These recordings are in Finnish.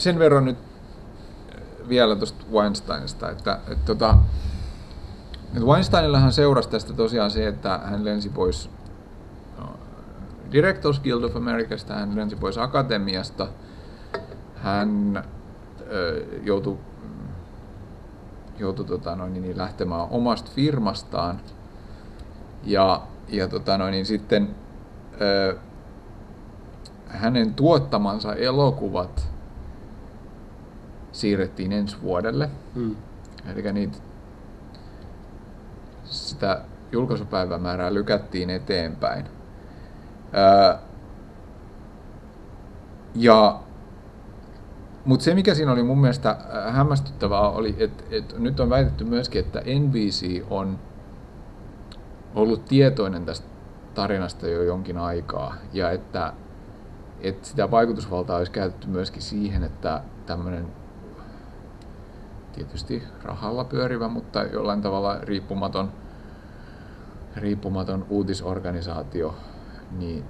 sen verran nyt vielä tuosta Weinsteinista, että Weinsteinillahan seurasi tästä tosiaan se, että hän lensi pois Directors Guild of Americasta, hän lensi pois akatemiasta, hän joutui lähtemään omasta firmastaan ja sitten hänen tuottamansa elokuvat siirrettiin ensi vuodelle. Eli sitä julkaisupäivämäärää lykättiin eteenpäin. Mutta se, mikä siinä oli mun mielestä hämmästyttävää, oli, että nyt on väitetty myöskin, että NBC on ollut tietoinen tästä tarinasta jo jonkin aikaa, ja että sitä vaikutusvaltaa olisi käytetty myöskin siihen, että tämmöinen tietysti rahalla pyörivä, mutta jollain tavalla riippumaton uutisorganisaatio, niin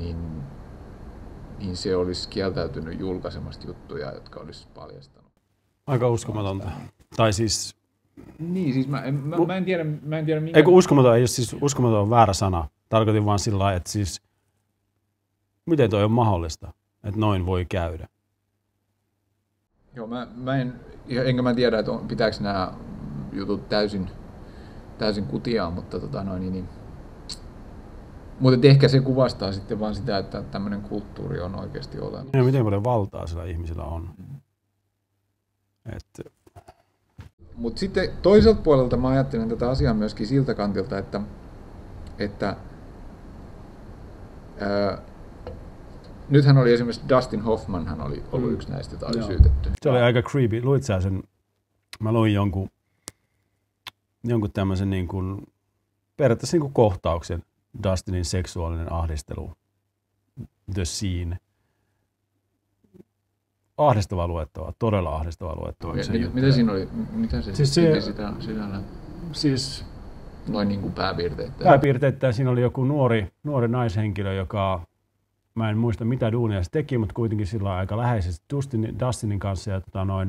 se olisi kieltäytynyt julkaisemasta juttuja, jotka olisi paljastanut. Aika uskomatonta. Tai siis... Niin, siis mä en tiedä mikä... Eikö uskomaton, ei ole siis uskomaton on väärä sana. Tarkoitin vaan sillä lailla, että siis... Miten toi on mahdollista, että noin voi käydä? Joo, enkä mä tiedä, että pitääkö nämä jutut täysin kutiaan, mutta mutta ehkä se kuvastaa sitten vaan sitä, että tämmöinen kulttuuri on oikeasti olemassa. Ja miten paljon valtaa sillä ihmisillä on. Mutta sitten toiselta puolelta mä ajattelen tätä asiaa myöskin siltä kantilta, että nythän oli esimerkiksi Dustin Hoffman, hän oli ollut yksi näistä, jota oli syytetty. Se oli aika creepy. Luit sä sen? Mä luin jonkun tämmöisen niin kuin, periaatteessa niin kuin kohtauksen. Dustinin seksuaalinen ahdistelu. The Scene. Ahdistavaa luettavaa, todella ahdistavaa luettavaa. Mitä siinä oli? Mitä se siis sisällä? Siis noin niin kuin pääpiirteittäin. Pääpiirteittäin siinä oli joku nuori naishenkilö, joka, mä en muista mitä duunia se teki, mutta kuitenkin sillä aika läheisesti Dustinin kanssa. Ja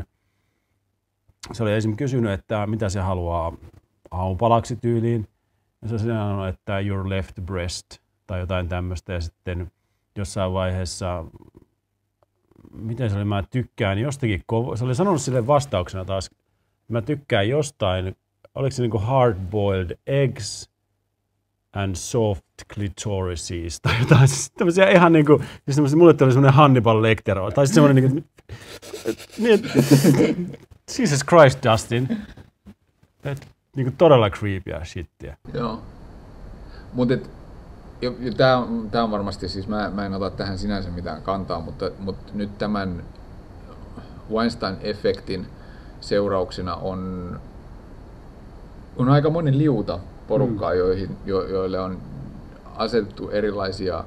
se oli esimerkiksi kysynyt, että mitä se haluaa aamupalaksi tyyliin. Ja se sanoi, että your left breast tai jotain tämmöistä. Ja sitten jossain vaiheessa, miten se oli, mä tykkään jostakin, se oli sanonut sille vastauksena taas, mä tykkään jostain, oliko se niinku hard-boiled eggs and soft clitorises tai jotain, siis tämmöisiä ihan niinku, siis mulle tuli semmoinen Hannibal Lecter, tai siis semmoinen niinku, Jesus Christ, Dustin. Niinku todella creepyä shittiä. Joo. Mutta tämä on varmasti, siis mä en ota tähän sinänsä mitään kantaa, mutta nyt tämän Weinstein-efektin seurauksena on aika monen liuta porukkaa, joille on asetettu erilaisia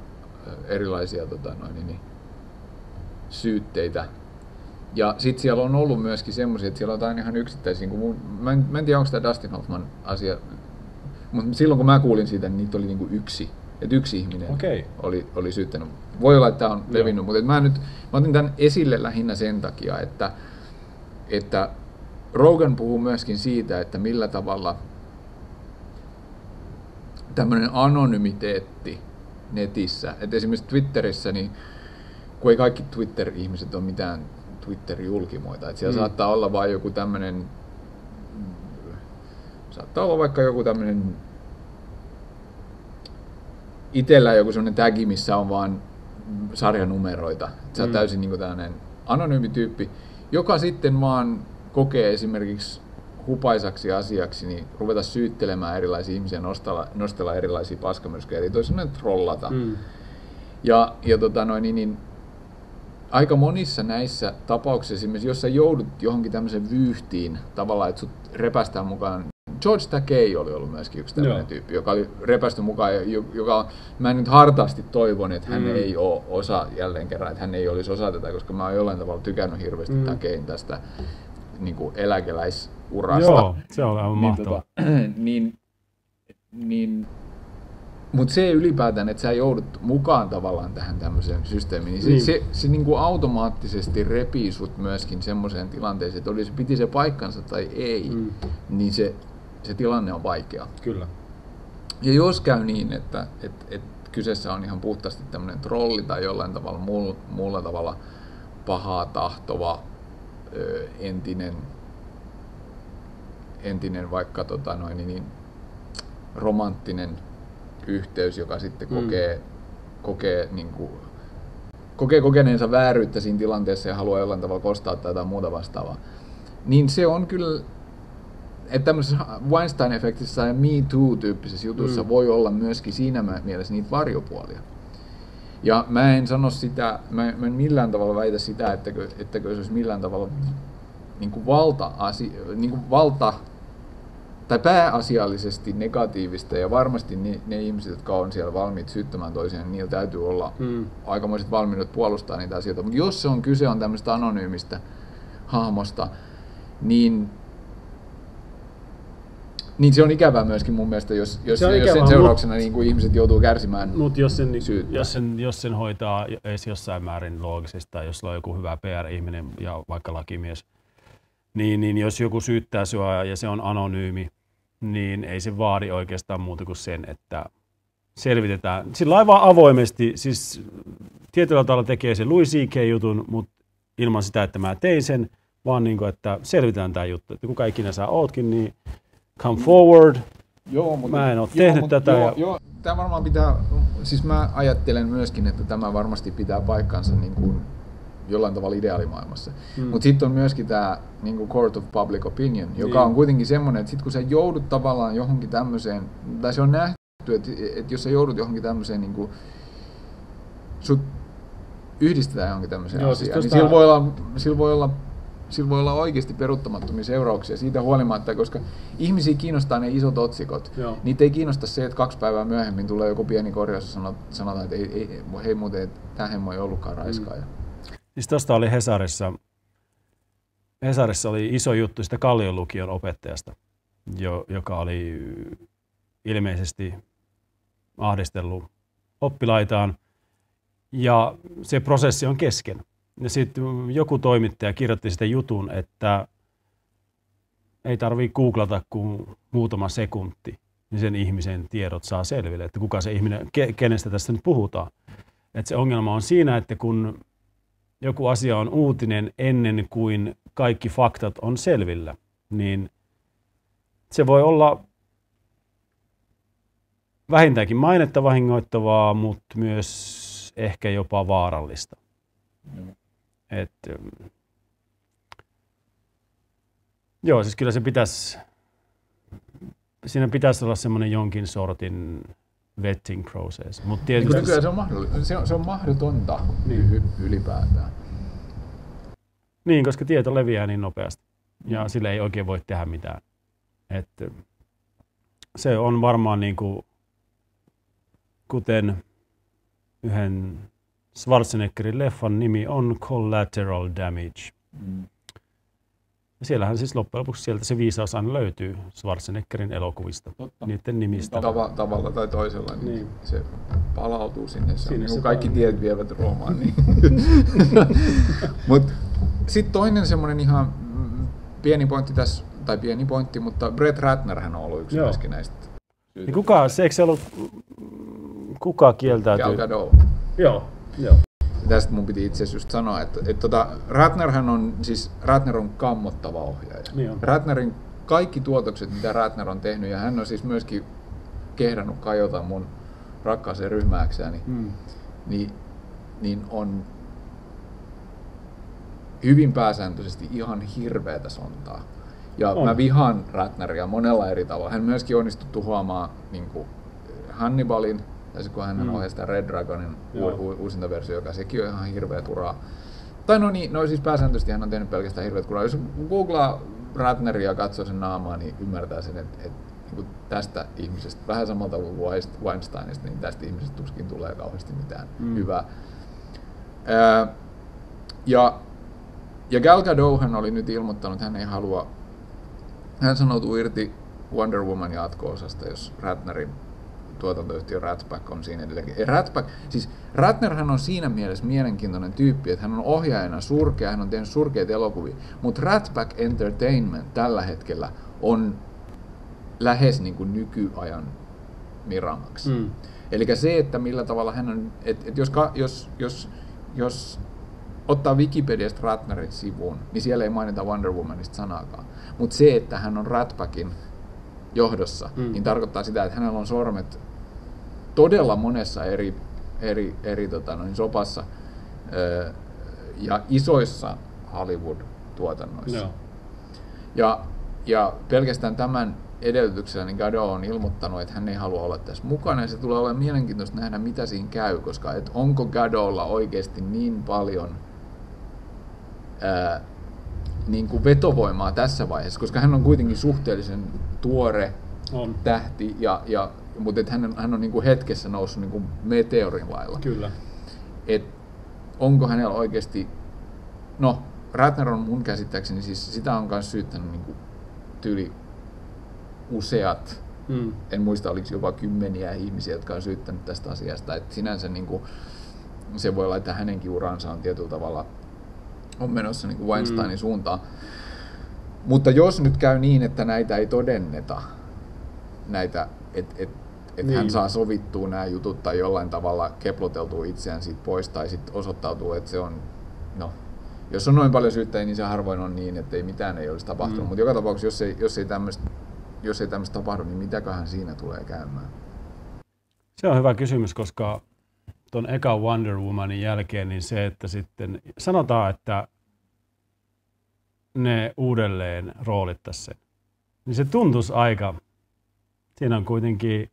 syytteitä. Ja sitten siellä on ollut myöskin semmoisia, että siellä on jotain ihan yksittäisiä, mä en tiedä onko tämä Dustin Hoffman asia, mutta silloin kun mä kuulin siitä, niin niitä oli niinku yksi ihminen oli syyttänyt. Voi olla, että tämä on levinnyt, mutta mä otin tämän esille lähinnä sen takia, että Rogan puhuu myöskin siitä, että millä tavalla tämmöinen anonymiteetti netissä, että esimerkiksi Twitterissä, niin kun ei kaikki Twitter-ihmiset ole mitään Twitter-julkimoita, että siellä saattaa olla vain joku tämmöinen, saattaa olla vaikka joku tämmöinen itsellä joku semmoinen tagi, missä on vaan sarjanumeroita. Se on täysin niin kuin tämmöinen anonyymi tyyppi, joka sitten vaan kokee esimerkiksi hupaisaksi asiaksi, niin ruveta syyttelemään erilaisia ihmisiä, nostella erilaisia paskamyrskyjä, eli toisin trollata. Niin aika monissa näissä tapauksissa, esimerkiksi jos sä joudut johonkin tämmöisen vyyhtiin, tavallaan, että sut repästään mukaan. George Takei oli ollut myöskin yksi tämmöinen tyyppi, joka oli repästy mukaan, mä nyt hartaasti toivon, että hän ei ole osa, jälleen kerran, että hän ei olisi osa tätä, koska mä oon jollain tavalla tykännyt hirveästi Takein tästä niin kuin eläkeläisurasta. Joo, se on aivan mahtavaa. Mutta se ylipäätään, että sä joudut mukaan tavallaan tähän tämmöiseen systeemiin, niin se niin kuin automaattisesti repii sut myöskin semmoiseen tilanteeseen, että oli se piti se paikkansa tai ei, niin se tilanne on vaikea. Kyllä. Ja jos käy niin, että kyseessä on ihan puhtaasti tämmöinen trolli tai jollain tavalla muulla tavalla pahaa tahtova entinen vaikka romanttinen yhteys, joka sitten kokee kokeneensa vääryyttä siinä tilanteessa ja haluaa jollain tavalla kostaa tai jotain muuta vastaavaa, niin se on kyllä, että tämmöisessä Weinstein-efektissä ja Me Too-tyyppisessä jutussa voi olla myöskin siinä mielessä niitä varjopuolia. Ja mä en sano sitä, mä en millään tavalla väitä sitä, ettäkö se olisi millään tavalla niin kuin valta tai pääasiallisesti negatiivista, ja varmasti ne ihmiset, jotka on siellä valmiit syyttämään toisiaan, niin niillä täytyy olla aikamoiset valmiudet puolustaa niitä asioita. Mutta jos se on kyse on tämmöistä anonyymistä hahmosta, niin se on ikävää myöskin mun mielestä, jos sen seurauksena niin kuin ihmiset joutuu kärsimään jos sen hoitaa edes jossain määrin loogisesti, tai jos on joku hyvä PR-ihminen ja vaikka lakimies, niin jos joku syyttää sua ja se on anonyymi, niin ei se vaadi oikeastaan muuta kuin sen, että selvitetään. Sillä lailla vaan avoimesti, siis tietyllä tavalla tekee sen Louis C.K. jutun, mutta ilman sitä, että mä tein sen, vaan niin kuin, että selvitään tämä juttu. Että kuka ikinä sä ootkin, niin come forward. Mä en ole tehnyt tätä. Tämä varmaan pitää, siis mä ajattelen myöskin, että tämä varmasti pitää paikkansa niin kuin jollain tavalla ideaalimaailmassa. Mutta sitten on myöskin tämä niin court of public opinion, joka on kuitenkin semmoinen, että sit kun sä joudut tavallaan johonkin tämmöiseen, tai se on nähty, että jos sä joudut johonkin tämmöiseen, niin kuin, sut yhdistetään johonkin tämmöiseen asiaan, niin sillä voi olla oikeasti peruuttamattomia seurauksia siitä huolimatta, koska ihmisiä kiinnostaa ne isot otsikot. Niitä ei kiinnosta se, että 2 päivää myöhemmin tulee joku pieni korjaus ja sanotaan, että hei muuten, tämä hemmo ei ollutkaan raiskaaja. Siis tuosta oli Hesarissa oli iso juttu sitä Kallion lukion opettajasta, joka oli ilmeisesti ahdistellut oppilaitaan, ja se prosessi on kesken. Ja sitten joku toimittaja kirjoitti sitä jutun, että ei tarvitse googlata kuin muutama sekunti, niin sen ihmisen tiedot saa selville, että kuka se ihminen, kenestä tässä nyt puhutaan. Että se ongelma on siinä, että kun joku asia on uutinen ennen kuin kaikki faktat on selvillä, niin se voi olla vähintäänkin mainetta vahingoittavaa, mutta myös ehkä jopa vaarallista. Siis kyllä siinä pitäisi olla semmoinen jonkin sortin vetting process. Mut tietysti kyllä se on mahdotonta ylipäätään. Niin, koska tieto leviää niin nopeasti ja sille ei oikein voi tehdä mitään. Se on varmaan niin kuin, kuten yhden Schwarzeneggerin leffan nimi on Collateral Damage. Ja siellähän siis loppujen lopuksi sieltä se viisaus aina löytyy Schwarzeneggerin elokuvista, niiden nimistä. Tavalla tai toisella, niin se palautuu sinne. Se on, kaikki tiet vievät Roomaan. Niin. Mutta sitten toinen semmoinen ihan pieni pointti tässä, tai pieni pointti, mutta Brett Ratnerhän on ollut yksi myöskin näistä. Niin eikö se ollut, kuka kieltäytyy? Gal Gadot. Joo. Tästä mun piti itse asiassa just sanoa, että Ratner on kammottava ohjaaja. Niin Ratnerin kaikki tuotokset, mitä Ratner on tehnyt, ja hän on siis myöskin kehdannut kajota mun rakkaaseen ryhmääkseni, niin on hyvin pääsääntöisesti ihan hirveätä sontaa. Ja mä vihaan Ratneria monella eri tavalla. Hän myöskin onnistui tuhoamaan niin kuin Hannibalin, tai kun hän ohjasi sitä Red Dragonin uusinta versio, joka sekin on ihan hirveä turaa. Tai siis pääsääntöisesti hän on tehnyt pelkästään hirveät kuraa. Jos googlaa Ratneria ja katsoo sen naamaa, niin ymmärtää sen, että niin tästä ihmisestä, vähän samalta kuin Weinsteinista, niin tästä ihmisestä tuskin tulee kauheasti mitään hyvää. Ja Gal Gadot hän oli nyt ilmoittanut, että hän ei halua, hän sanoutuu irti Wonder Woman jatko-osasta, jos Ratnerin tuotantoyhtiö Rat Pack on siinä edelleen. Siis Ratnerhan on siinä mielessä mielenkiintoinen tyyppi, että hän on ohjaajana surkea, hän on tehnyt surkeita elokuvia, mutta Rat Pack Entertainment tällä hetkellä on lähes niin kuin nykyajan Miramax. Eli se, että millä tavalla hän on, että jos ottaa Wikipediasta Ratnerin sivuun, niin siellä ei mainita Wonder Womanista sanaakaan. Mutta se, että hän on Rat Packin johdossa, niin tarkoittaa sitä, että hänellä on sormet todella monessa eri sopassa ja isoissa Hollywood-tuotannoissa. No. Ja pelkästään tämän edellytyksellä niin Gadot on ilmoittanut, että hän ei halua olla tässä mukana, ja se tulee olemaan mielenkiintoista nähdä, mitä siinä käy, koska onko Gadolla oikeasti niin paljon niin kuin vetovoimaa tässä vaiheessa, koska hän on kuitenkin suhteellisen tuore tähti, mutta hän on niin kuin hetkessä noussut niin kuin meteorin lailla. Kyllä. Onko hänellä oikeasti, no Ratner on mun käsittääkseni, siis sitä on myös syyttänyt niin kuin tyyli useat, en muista oliko jopa kymmeniä ihmisiä, jotka on syyttänyt tästä asiasta, että sinänsä niin kuin, se voi olla, että hänenkin uransa on tietyllä tavalla on menossa niin kuin Weinsteinin suuntaan. Mutta jos nyt käy niin, että näitä ei todenneta, että hän saa sovittua nämä jutut tai jollain tavalla keploteltua itseään siitä pois tai sitten osoittautuu, että se on, no, jos on noin paljon syyttäjiä, niin se harvoin on niin, että mitään ei olisi tapahtunut. Mutta joka tapauksessa, jos ei tämmöistä tapahdu, niin mitäköhän siinä tulee käymään? Se on hyvä kysymys, koska tuon eka Wonder Womanin jälkeen niin se, että sitten sanotaan, että ne uudelleen roolittaisi sen, niin se tuntuisi aika, siinä on kuitenkin,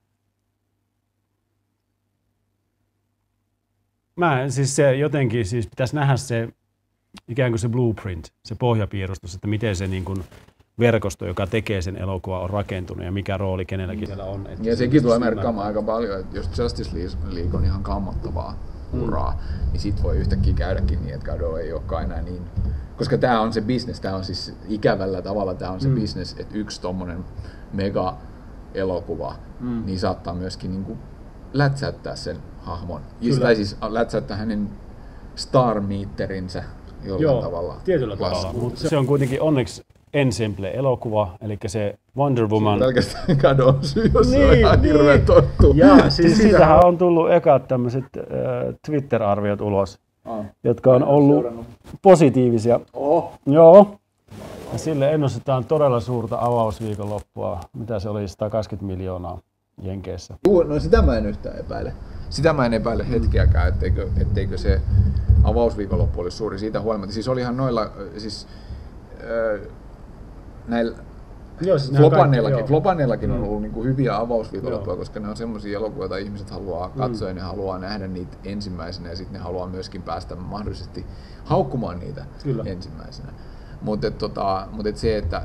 siis se jotenkin, siis pitäisi nähdä se ikään kuin se blueprint, se pohjapiirustus, että miten se niin kuin verkosto, joka tekee sen elokuvan, on rakentunut ja mikä rooli kenelläkin siellä on. Ja sekin tulee merkkaamaan aika paljon, että jos Justice League on ihan kammottavaa uraa, niin sit voi yhtäkkiä käydäkin niin, että Gadot ei olekaan enää niin. Koska tämä on se business, tämä on siis ikävällä tavalla tämä on se business, että yksi tommonen mega-elokuva, niin saattaa myöskin niin kuin lätsäyttää sen hahmon. Tai siis lätsäyttää hänen star-meterinsä jollain tavalla. Tietyllä tavalla, mutta se on kuitenkin onneksi ensemble-elokuva, eli se Wonder Woman. Pelkästään Gadon syy, jos se on ihan hirveän tottu. Ja siis siitähän on tullut ekat tämmöiset Twitter-arviot ulos, jotka on ollut positiivisia. Joo. Ja sille ennustetaan todella suurta avausviikonloppua, mitä se oli 120 miljoonaa Jenkeissä. No sitä mä en yhtään epäile. Sitä mä en epäile hetkeäkään, etteikö se avausviikonloppu olisi suuri siitä huolimatta. Siis olihan noilla, siis näillä Flopanneillakin on ollut niinku hyviä avausviikonloppuja, koska ne on semmoisia elokuvia, joita ihmiset haluaa katsoa ja ne haluaa nähdä niitä ensimmäisenä ja sitten ne haluaa myöskin päästä mahdollisesti haukkumaan niitä ensimmäisenä. Mutta se, että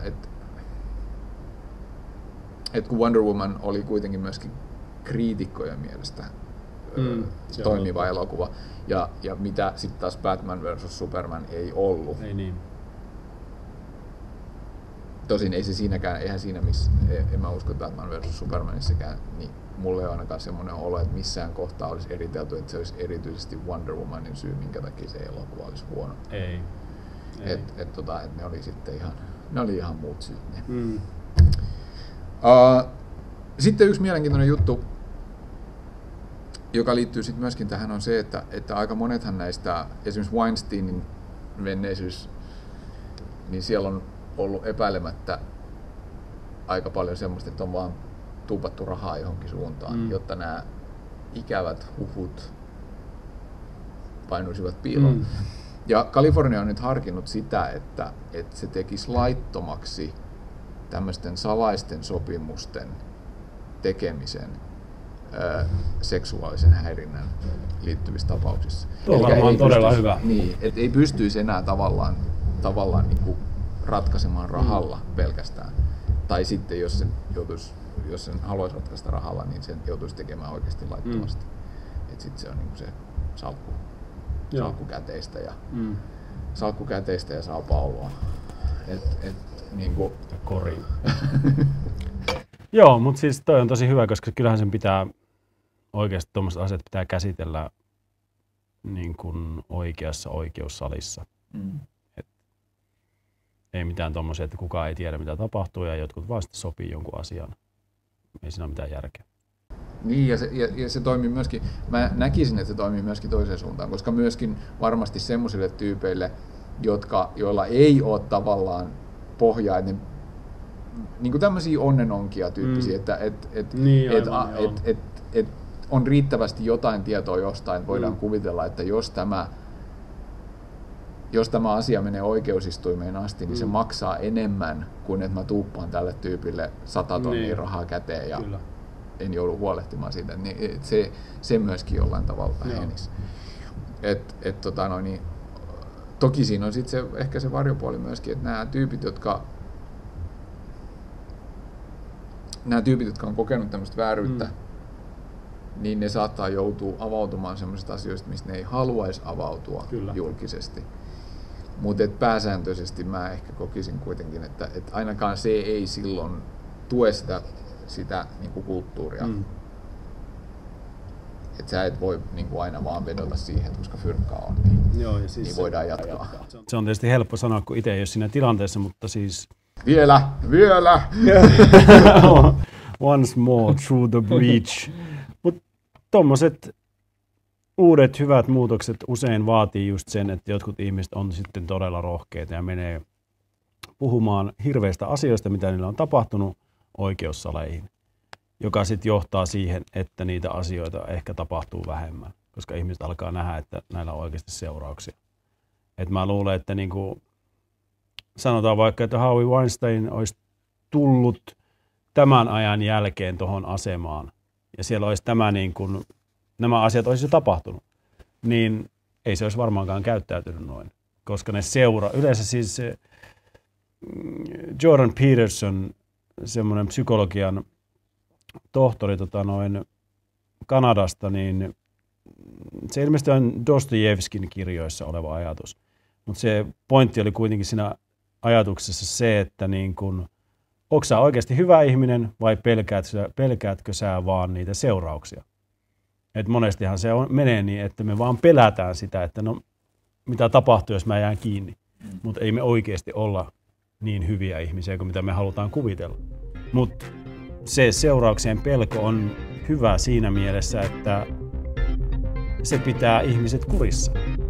kun Wonder Woman oli kuitenkin myöskin kriitikkojen mielestä toimiva elokuva ja mitä sitten taas Batman vs. Superman ei ollut. Ei niin. Tosin ei se siinäkään, eihän siinä missä, en mä usko Batman vs. Supermanissäkään, niin mulle ei ole ainakaan semmoinen olo, että missään kohtaa olisi eritelty, että se olisi erityisesti Wonder Womanin syy, minkä takia se elokuva olisi huono. Ei. Et ne oli sitten ihan muut syyt. Sitten yksi mielenkiintoinen juttu, joka liittyy sitten myöskin tähän, on se, että aika monethan näistä, esimerkiksi Weinsteinin menneisyys, niin siellä on ollut epäilemättä aika paljon semmoista, että on vaan tuupattu rahaa johonkin suuntaan, jotta nämä ikävät huhut painuisivat piiloon. Ja Kalifornia on nyt harkinnut sitä, että se tekisi laittomaksi tämmöisten salaisten sopimusten tekemisen seksuaalisen häirinnän liittyvissä tapauksissa. Tuo on varmaan todella hyvä. Niin, että ei pystyisi enää tavallaan niin kuin ratkaisemaan rahalla pelkästään. Tai sitten jos sen haluaisi ratkaista rahalla, niin sen joutuisi tekemään oikeasti laittomasti. Että sitten se on niin kuin se salkkukäteistä ja saapauloa. Niin kuin kori. Joo, mutta siis toi on tosi hyvä, koska kyllähän sen pitää oikeasti tuommoiset asiat pitää käsitellä niin kuin oikeassa oikeussalissa. Ei mitään tommosia, että kukaan ei tiedä mitä tapahtuu ja jotkut vaan sitten sopii jonkun asian. Ei siinä ole mitään järkeä. Niin, ja se toimii myöskin, mä näkisin, että se toimii myöskin toiseen suuntaan, koska myöskin varmasti semmoisille tyypeille, joilla ei ole tavallaan pohjaa, että ne, niin kuin tämmöisiä onnenonkia tyyppisiä, että on riittävästi jotain tietoa jostain, voidaan kuvitella, että jos tämä asia menee oikeusistuimeen asti, niin se maksaa enemmän kuin että mä tuuppaan tälle tyypille 100 tonnia rahaa käteen ja en joudu huolehtimaan siitä. Niin se myöskin jollain tavalla vähenisi. Toki siinä on sitten ehkä se varjopuoli myöskin, että nämä tyypit, jotka on kokenut tämmöistä vääryyttä, niin ne saattaa joutua avautumaan semmoisista asioista, mistä ne ei haluaisi avautua julkisesti. Mutta pääsääntöisesti mä ehkä kokisin kuitenkin, että ainakaan se ei silloin tue sitä niinku kulttuuria. Että sä et voi niinku aina vaan vedota siihen, että koska fyrkkaa on, niin voidaan jatkaa. Se on tietysti helppo sanoa, kun itse ei ole siinä tilanteessa, mutta siis... Vielä! Once more through the breach. Mutta tommoset uudet hyvät muutokset usein vaatii just sen, että jotkut ihmiset on sitten todella rohkeita ja menee puhumaan hirveistä asioista, mitä niillä on tapahtunut oikeussaleihin, joka sitten johtaa siihen, että niitä asioita ehkä tapahtuu vähemmän, koska ihmiset alkaa nähdä, että näillä on oikeasti seurauksia. Et mä luulen, että niinku, sanotaan vaikka, että Harvey Weinstein olisi tullut tämän ajan jälkeen tuohon asemaan ja siellä olisi nämä asiat olisi jo tapahtunut, niin ei se olisi varmaankaan käyttäytynyt noin, koska ne yleensä siis Jordan Peterson, semmoinen psykologian tohtori Kanadasta, niin se ilmeisesti on Dostojevskin kirjoissa oleva ajatus, mutta se pointti oli kuitenkin siinä ajatuksessa se, että niin kun, onko sä oikeasti hyvä ihminen vai pelkäätkö sä vaan niitä seurauksia? Et monestihan se menee niin, että me vaan pelätään sitä, että no mitä tapahtuu, jos mä jään kiinni. Mutta ei me oikeasti olla niin hyviä ihmisiä kuin mitä me halutaan kuvitella. Mutta se seurauksien pelko on hyvä siinä mielessä, että se pitää ihmiset kurissa.